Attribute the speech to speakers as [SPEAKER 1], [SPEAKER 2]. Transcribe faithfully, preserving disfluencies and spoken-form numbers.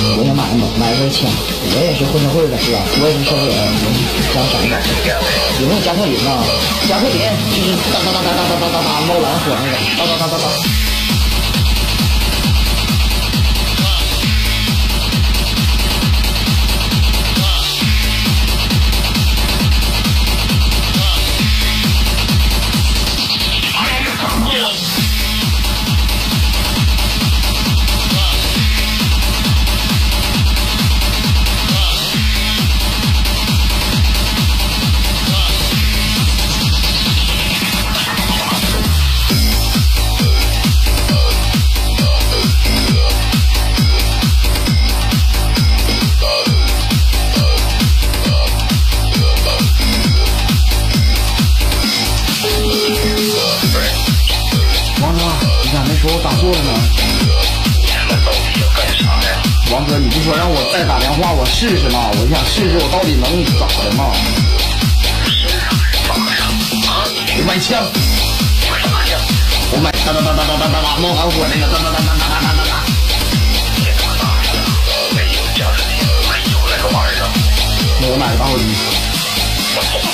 [SPEAKER 1] 我想买买买根枪，我也是混社会的，是吧？我也是社会人，我想闪闪。有没有加特林呢？加特林就是哒哒哒哒哒哒哒哒猫蓝火那个，哒哒哒哒哒。王哥，你咋没说我打错了呢？王哥，你不说让我再打电话我试试吗？我想试试我到底能咋的吗？我买枪，我买哒哒哒哒哒哒哒哒猫喊火那个哒哒哒哒哒哒哒哒。我买个打火机。